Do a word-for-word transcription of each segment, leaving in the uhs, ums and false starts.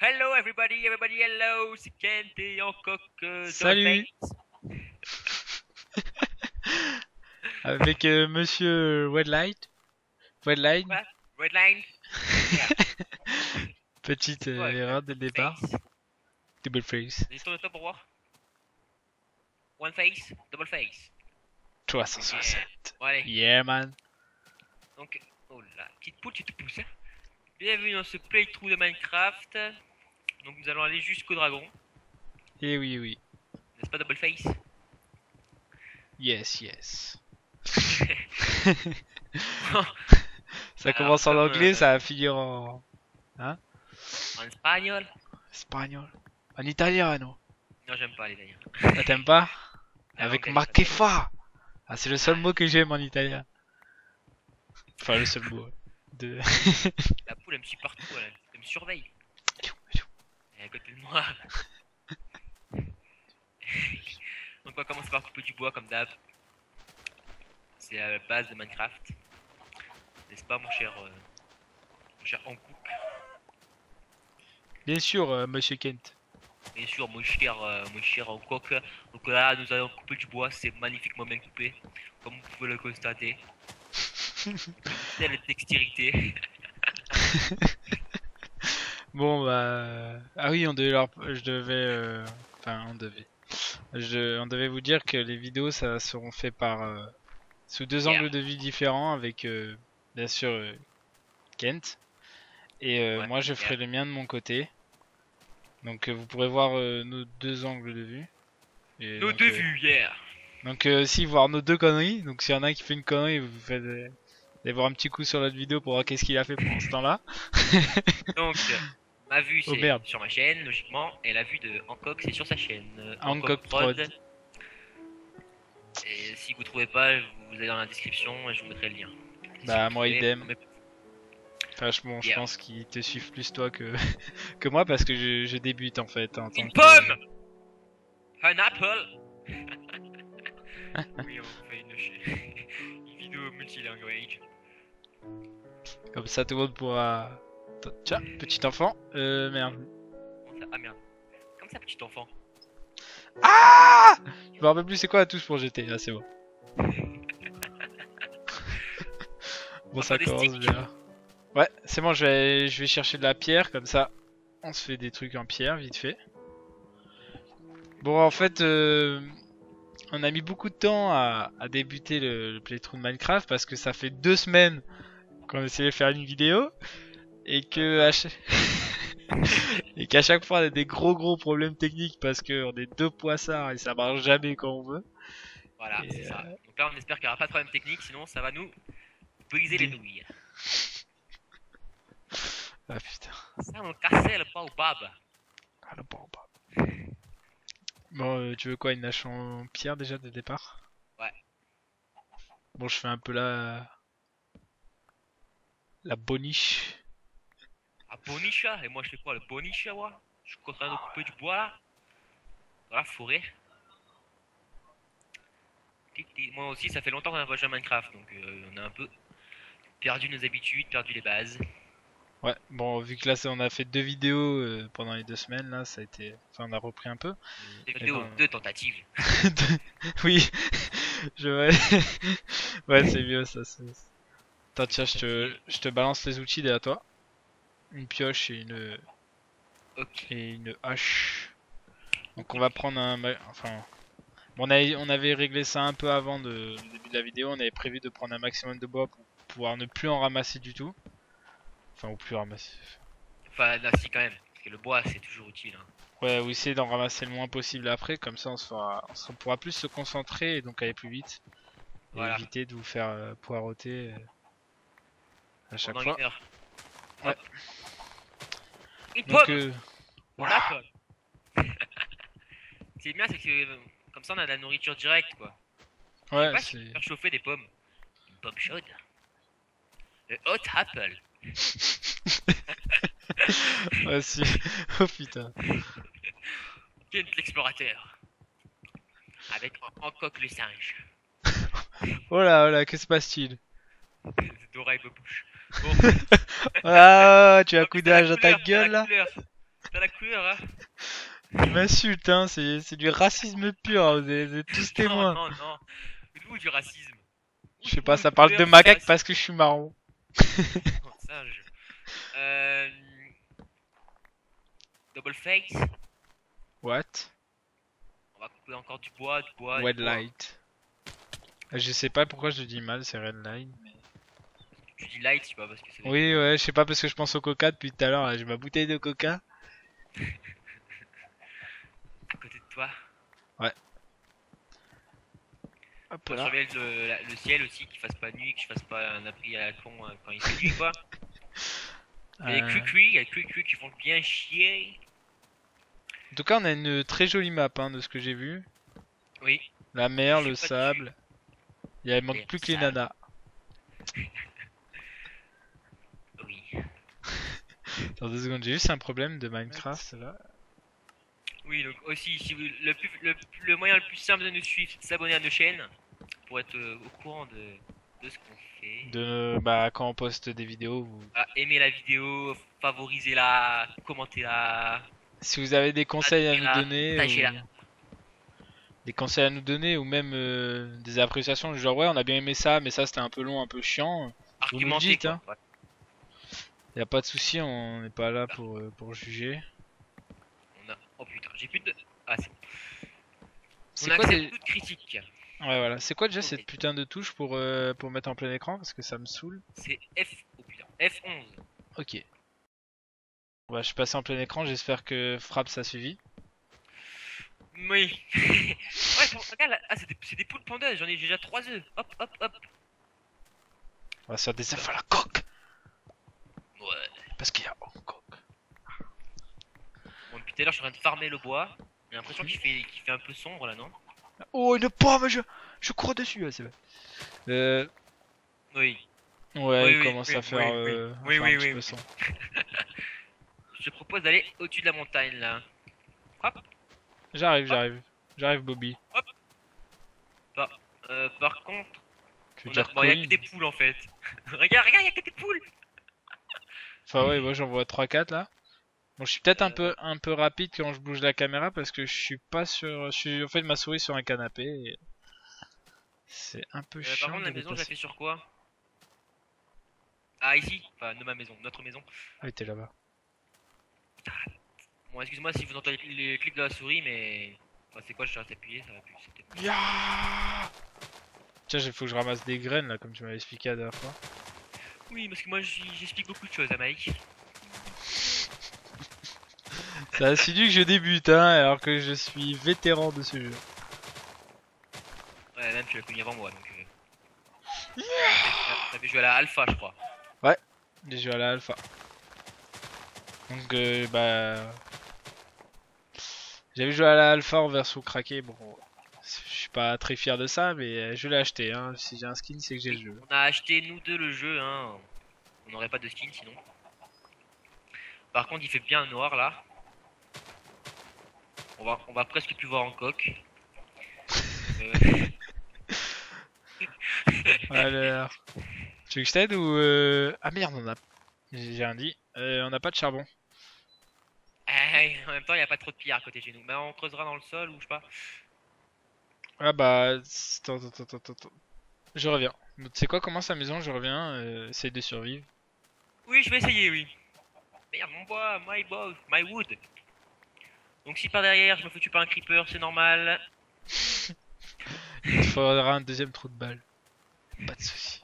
Hello everybody, everybody hello, c'est Kent et Hancock euh, Salut. Avec euh, Monsieur Redlight. Redline. What? Redline? Yeah. Petite euh, Ouais, erreur dès le départ. face. Double face. J'ai tourné toi pour voir. One face, double face. trois cent soixante. Bon allez, Yeah man. donc, oh là, petite poule, tu te pousses. Hein. Bienvenue dans ce playthrough de Minecraft. Donc nous allons aller jusqu'au dragon. Et oui oui. N'est-ce pas double face? Yes yes. Ça Alors, commence en comme, anglais, euh, ça va finir en En espagnol? espagnol. En italiano. Non, j'aime pas les italien. Ah, t'aimes pas? Ah, Avec anglais, ma j'aime che fa. Ah, c'est le seul mot que j'aime en italien. Enfin, le seul mot. De... La poule elle me suit partout, elle, elle me surveille. Elle est à côté de moi. Donc on va commencer par couper du bois comme d'hab. C'est la base de Minecraft. N'est-ce pas mon cher euh, mon cher Hankook? Bien sûr, euh, Monsieur Kent. Bien sûr mon cher euh, mon cher Hankook. Donc là nous allons couper du bois, c'est magnifiquement bien coupé. Comme vous pouvez le constater. Telle dextérité. Bon bah ah oui on devait leur je devais euh, enfin on devait je on devait vous dire que les vidéos ça seront faits par euh, sous deux Yeah. angles de vue différents avec euh, bien sûr euh, Kent et euh, Ouais, moi je ferai yeah. le mien de mon côté donc euh, vous pourrez voir euh, nos deux angles de vue et Nos donc, deux euh, vues hier. donc euh, aussi voir nos deux conneries donc s'il y en a un qui fait une connerie vous faites euh, allez voir un petit coup sur l'autre vidéo pour voir qu'est-ce qu'il a fait pendant ce temps là. Donc ma vue Oh c'est merde. sur ma chaîne logiquement et la vue de Hancock c'est sur sa chaîne. euh, Hancock Prod. Et si vous trouvez pas, vous allez dans la description et je vous mettrai le lien. Si Bah, vous moi, trouvez, idem. vous mettez- Franchement, je Yeah. pense qu'ils te suivent plus toi que, que moi parce que je, je débute en fait. En tant Une que- pomme. Un apple. Oui, on fait une, ch- une vidéo multilanguage. Comme ça, tout le monde pourra. Tiens, petit enfant. Euh, merde. Comment ça? Ah merde. Comme ça, petit enfant. Ah Je me rappelle plus c'est quoi la touche pour jeter. Ah, c'est bon. Bon, ça Enfin, des commence sticks. bien. Ouais, c'est bon, je vais, je vais chercher de la pierre comme ça. On se fait des trucs en pierre vite fait. Bon, en fait, euh, on a mis beaucoup de temps à, à débuter le, le playthrough de Minecraft parce que ça fait deux semaines qu'on essayait de faire une vidéo et que à cha- et qu'à chaque fois on a des gros gros problèmes techniques parce que on est deux poissards et ça marche jamais quand on veut. Voilà, Et, c'est ça. Donc là, on espère qu'il n'y aura pas de problème technique, sinon ça va nous briser les Des- nouilles. Ah putain. Ça va nous casser le baobab. Ah, le bon, bon. Bon, euh, tu veux quoi, une hache en pierre déjà dès le départ? Ouais. Bon, je fais un peu la la boniche. Ah, bonicha. Et moi, je fais quoi, le bonicha, moi? Je suis en train de couper du bois là. Dans la forêt. Tic, tic. Moi aussi, ça fait longtemps qu'on n'a pas joué à Minecraft, donc euh, on a un peu perdu nos habitudes, perdu les bases. Ouais, bon, vu que là ça- on a fait deux vidéos euh, pendant les deux semaines là, ça a été, enfin on a repris un peu. Deux, Mais deux- non. deux tentatives. Oui, je ouais, ouais c'est mieux ça. c'est- Attends tiens, je te, je te balance les outils derrière toi. Une pioche et une Ok. et une hache. Donc on va prendre un, ma- enfin, bon, on avait, on avait réglé ça un peu avant de, le début de la vidéo. On avait prévu de prendre un maximum de bois pour pouvoir ne plus en ramasser du tout. Enfin, ou plus ramasser. Enfin, là, si, quand même. Parce que le bois, c'est toujours utile. Hein. Ouais, ou essayer d'en ramasser le moins possible après, comme ça on, se fera, on, se- on pourra plus se concentrer et donc aller plus vite. Et Voilà. éviter de vous faire euh, poireauter euh, à chaque Pendant fois. une heure. Ouais. Hop. Une Donc, pomme. euh, On apple. C'est bien, c'est que euh, comme ça, on a de la nourriture directe, quoi. Je sais ouais, pas si on peut c'est. faire chauffer des pommes. Une pomme chaude. Le hot apple. Ouais, si. Oh putain. Kent l'explorateur. Avec en, en coque le singe. Oh là, oh là, que se passe-t-il? D'oreille de bouche. Bon. Ah, tu as un En coup plus, t'as la d'âge dans ta couleur, t'as la gueule là? couleur. T'as la couleur, hein. Tu m'insultes, hein, c'est c'est du racisme pur, hein, vous êtes, vous êtes tous Non, témoins. non, non. D'où du racisme? Je Où sais tu pas, vois une ça parle de couleur, c'est macaque raciste. parce que je suis marron. Oh, singe. Euh... Double face. What? On va couper encore du bois, du bois, du Red bois. light. Je sais pas pourquoi je dis mal, c'est red light. Tu dis light, je sais pas, parce que c'est Oui, ouais, je sais pas parce que je pense au coca depuis tout à l'heure, là, j'ai ma bouteille de coca. à côté de toi. Hop Faut là. surveiller le, la- le ciel aussi, qu'il fasse pas nuit, que je fasse pas un abri à la con euh, quand il fait nuit, quoi. Il y a les Euh, cui-cui, il y a les cui-cui qui font bien chier. En tout cas, on a une très jolie map hein, de ce que j'ai vu. Oui, La je mer, suis le pas sable. Il y a- il manque dessus. plus que les Les sales. nanas. Oui. Dans deux secondes, j'ai juste un problème de Minecraft là. Oui, donc aussi, si vous, le, plus, le, le moyen le plus simple de nous suivre, c'est de s'abonner à nos chaînes pour être euh, au courant de, de ce qu'on fait. De bah quand on poste des vidéos, vous- Ah, aimer la vidéo, favorisez-la, commentez-la, si vous avez des conseils à nous adorez-la, donner partagez-la. ou des conseils à nous donner ou même euh, des appréciations du genre ouais on a bien aimé ça mais ça c'était un peu long, un peu chiant. Vous nous le Argumentez, dites quoi. hein. Ouais. Y a pas de souci, on n'est pas là pour euh, pour juger. On a... Oh putain, j'ai plus de... Ah, c'est bon. C'est On quoi accepte des... toute critique. Ouais voilà, c'est quoi déjà Ok. cette putain de touche pour euh, pour mettre en plein écran parce que ça me saoule. C'est F... Oh putain, F onze. Ok. Bah, je suis passé en plein écran, j'espère que frappe ça suivi. Oui. Ouais, bon, regarde là. Ah, c'est des, c'est des poules pondeuses, j'en ai déjà trois œufs. Hop, hop, hop. On va se faire des œufs à la coque Ouais. parce qu'il y a Hong Kong. Bon, depuis tout à l'heure, je suis en train de farmer le bois. J'ai l'impression qu'il fait, qu'il fait un peu sombre là, non? Oh une pomme, je je cours dessus, ouais, c'est vrai. Euh, Oui. ouais, Oui, il oui, commence oui, à faire, oui, euh, à oui, faire oui, un petit oui, peu oui. sombre. Je te propose d'aller au-dessus de la montagne là. Hop. J'arrive, j'arrive, j'arrive Bobby. Bah, euh, par contre, Tu veux on a... dire bon, y a que Colin? des poules en fait. regarde, regarde, y a que des poules. Enfin ouais, moi j'en vois trois quatre là. Bon, je suis peut-être un Euh, peu un peu rapide quand je bouge la caméra parce que je suis pas sur, je suis en fait ma souris sur un canapé et c'est un peu euh, par chiant contre, de la maison, je la déplacer. fais sur quoi? Ah, ici. Enfin, de ma maison, notre maison. Ah, t'es là-bas. Bon, excuse-moi si vous entendez les clics de la souris, mais. Bah, c'est quoi, je reste appuyé, ça va plus. c'est peut-être mieux. Ya Tiens, il faut que je ramasse des graines là, comme tu m'avais expliqué la dernière fois. Oui, parce que moi j'y- j'explique beaucoup de choses à Mike. C'est assidu que je débute, hein, alors que je suis vétéran de ce jeu. Ouais, même tu l'as connu avant moi donc. Euh... T'avais joué à la alpha, je crois. J'ai joué à la alpha. Donc, euh, bah. J'avais joué à la alpha en version craquée. Bon, je suis pas très fier de ça, mais euh, je l'ai acheté. Hein. Si j'ai un skin, c'est que j'ai le Oui, jeu. on a acheté nous deux le jeu, hein. On n'aurait pas de skin sinon. Par contre, il fait bien noir là. On va, on va presque plus voir en coque. Euh... Alors. Tu veux que je t'aide ou. Euh... Ah merde, on a. J'ai rien dit. Euh, on n'a pas de charbon. ah, en même temps, il n'y a pas trop de pierres à côté de chez nous. Mais on creusera dans le sol ou je sais pas. Ah bah. Attends, attends, attends, attends. attends. Je reviens. Tu sais quoi, commence la maison, je reviens. Euh, essaye de survivre. Oui, je vais essayer, oui. Merde, mon bois, my bois, my wood. Donc si par derrière, je me fais tuer par un creeper, c'est normal. Il te faudra un deuxième trou de balle. Pas de soucis.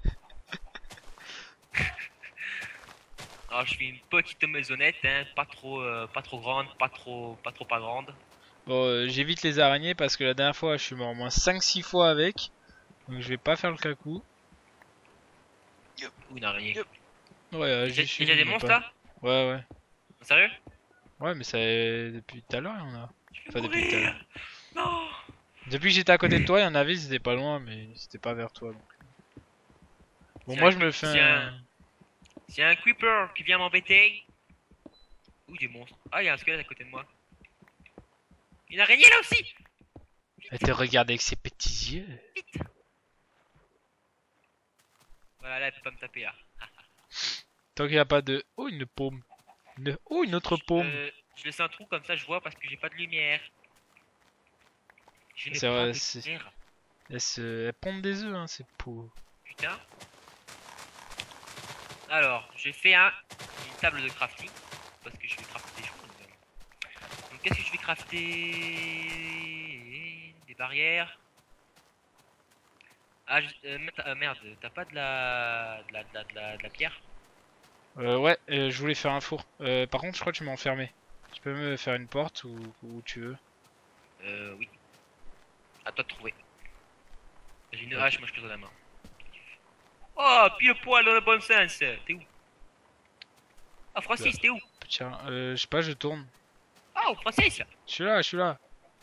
Alors je fais une petite maisonnette, hein, pas trop, euh, pas trop grande, pas trop, pas trop pas grande. Bon, euh, j'évite les araignées parce que la dernière fois, je suis mort au moins cinq six fois avec. Donc je vais pas faire le cacou. Ou une araignée. Ouais, euh, Il j'y y suis. a déjà des mais monstres pas- là? Ouais, ouais. Sérieux? Ouais, mais ça depuis tout à l'heure, il y en a. Je vais Enfin, depuis tout à l'heure. mourir. Non. Depuis que j'étais à côté de toi, il y en avait, c'était pas loin, mais c'était pas vers toi. Donc. Bon, C'est moi un je me creep- fais c'est un. un... C'est un creeper qui vient m'embêter. Ouh, des monstres. Ah, il y a un squelette à côté de moi. Une araignée là aussi. Elle te regarde avec ses petits yeux. Voilà, là, elle peut pas me taper là. Tant qu'il n'y a pas de. Oh, une paume. Une- Oh, une autre paume. Euh, je laisse un trou comme ça, je vois parce que j'ai pas de lumière. Je n'ai C'est pas vrai, de c'est- lumière. Elles, se... Elles pondent des œufs, hein, ces poux. Putain. Alors, j'ai fait un, une table de crafting. Parce que je vais crafter des choses. Donc, qu'est-ce que je vais crafter? Des barrières. Ah, je- euh, mais t'as- euh, merde, t'as pas de la... De, la, de, la, de, la, de la pierre? Euh, ouais, euh, je voulais faire un four. Euh, par contre, je crois que tu m'as enfermé. Tu peux me faire une porte ou où tu veux. Euh, oui. À toi de trouver. J'ai une Ok. hache, moi je te donne la main. Oh, pile poil dans le bon sens. T'es où? Ah, Francis, t'es où? Tiens, euh, je sais pas, je tourne. Oh, Francis! Je suis là, je suis là.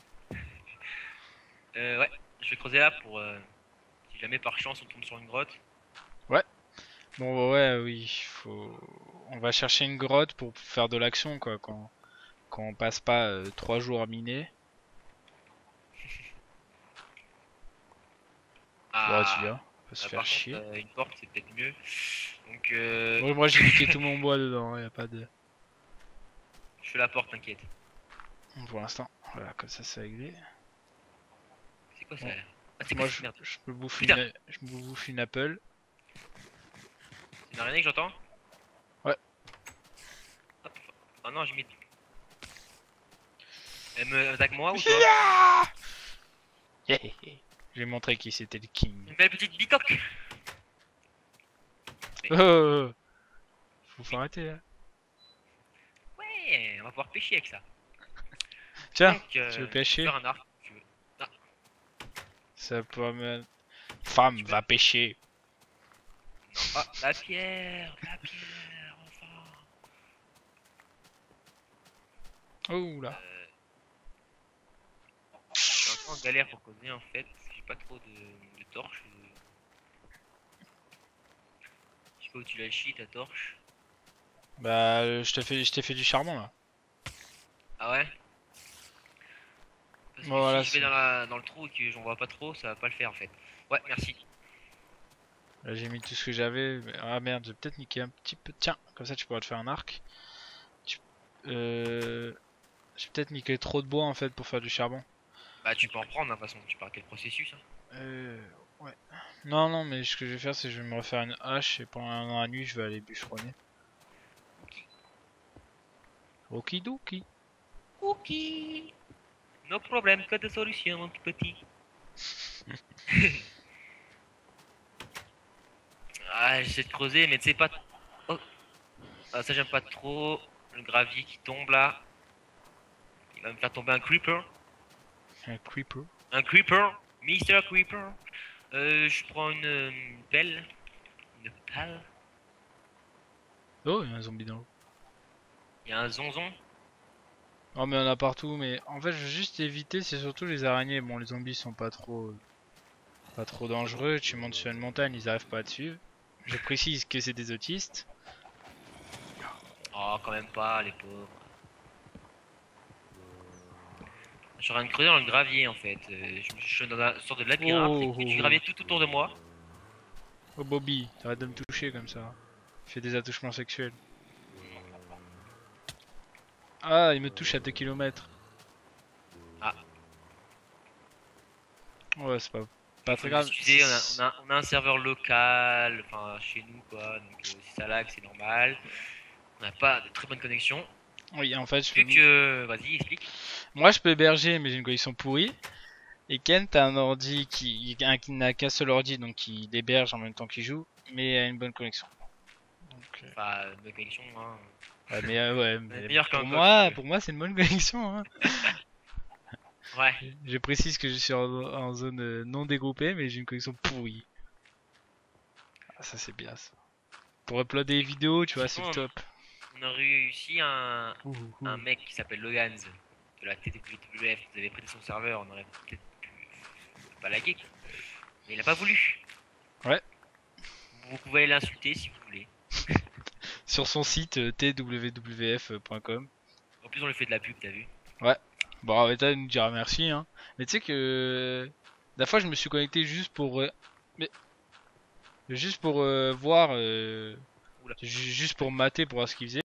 Euh, ouais, je vais creuser là pour. Euh, si jamais par chance on tombe sur une grotte. Bon, ouais, oui, faut. On va chercher une grotte pour faire de l'action, quoi. Quand, quand on passe pas euh, trois jours à miner. Vas-y, Ah, hein. On va se euh, faire par contre, chier. euh, une porte c'est peut-être mieux. Donc, euh, Ouais, moi j'ai niqué tout mon bois dedans, hein, y a pas de. je fais la porte, t'inquiète. Pour l'instant, voilà, comme ça c'est réglé. C'est quoi ça? Bon. Ah, c'est Moi quoi je, cette merde? je me bouffe Putain. une, je me bouffe une apple. C'est une araignée que j'entends? Ouais. Hop. Oh non, j'ai mis. Elle me attaque moi ou toi? Yeah. J'ai montré qui c'était le king. Une belle petite bicoque! Oh, oh, oh. Faut faut arrêter là. Ouais, on va pouvoir pêcher avec ça. Tiens, Donc, euh, tu veux je pêcher? vais faire un arc. si tu veux. Ça peut me. Femme, va pêcher. Ah, la pierre, la pierre, enfin. Oh là. Euh, je suis un peu en galère pour causer en fait. J'ai pas trop de, de torches. Je sais pas où tu l'as chi ta torche. Bah, euh, je t'ai fait, je t'ai fait du charbon là. Ah ouais? Parce que Bon, voilà, si je c'est- vais dans, la, dans le trou et que j'en vois pas trop, ça va pas le faire en fait. Ouais, merci. Là j'ai mis tout ce que j'avais. mais- Ah merde, j'ai peut-être niqué un petit peu. Tiens, comme ça tu pourras te faire un arc. Tu- Euh... J'ai peut-être niqué trop de bois en fait pour faire du charbon. Bah tu peux en prendre hein, de toute façon, tu parles quel processus hein. Euh... Ouais. Non, non, mais ce que je vais faire c'est que je vais me refaire une hache et pendant la nuit je vais aller bûcheronner. Okidoki. Ok. No problème, que de solutions mon petit. Ah j'essaie de creuser mais tu sais pas. Oh. Ah ça j'aime pas trop. Le gravier qui tombe là. Il va me faire tomber un creeper. Un creeper. Un creeper, Mister Creeper. Euh, je prends une, une pelle. Une pelle. Oh, il y a un zombie dans l'eau. Il y a un zonzon. Oh, mais il y en a partout. Mais en fait, je veux juste éviter, c'est surtout les araignées. Bon, les zombies sont pas trop, pas trop dangereux. Tu montes sur une montagne, ils arrivent pas à te suivre. Je précise que c'est des autistes. Oh, quand même pas, les pauvres. Je suis en train de creuser dans le gravier en fait. Euh, je, je suis dans une sorte de labyrinthe Oh, et oh, du oh. gravier tout autour de moi. Oh, Bobby, t'arrêtes de me toucher comme ça. Fais des attouchements sexuels. Ah, il me touche à deux kilomètres. Ah. Ouais, c'est pas, pas Faut très grave. m'excuser, on a, on, a, on a un serveur local, enfin chez nous quoi, donc euh, si ça lag c'est normal. On n'a pas de très bonne connexion. Oui, en fait, je Vu peux... que. Vas-y, explique. Moi, je peux héberger, mais j'ai une connexion pourrie. Et Ken, t'as un ordi qui, un- qui n'a qu'un seul ordi, donc il héberge en même temps qu'il joue, mais a une bonne connexion. Donc, euh, Enfin, bonne connexion, hein. ouais, mais euh, ouais, mais meilleur qu'un pour coq, moi, ouais. pour moi, c'est une bonne connexion. Hein. Ouais. Je précise que je suis en, en zone euh, non dégroupée, mais j'ai une connexion pourrie. Ah, ça c'est bien ça. Pour uploader des vidéos, tu vois, c'est Sinon, le top. On a réussi un, Ouh, ouh. un mec qui s'appelle Logans de la T W W F. Vous avez prêté son serveur, on aurait peut-être pu pas laguer. Quoi. Mais il a pas voulu. Ouais. Vous pouvez aller l'insulter si vous voulez. Sur son site euh, t w w f point com. En plus, on lui fait de la pub, t'as vu. Bon, Aveta nous dira merci, hein. Mais tu sais que la fois, je me suis connecté juste pour, euh, mais juste pour euh, voir, euh, Oula. ju- juste pour mater pour voir ce qu'il faisait.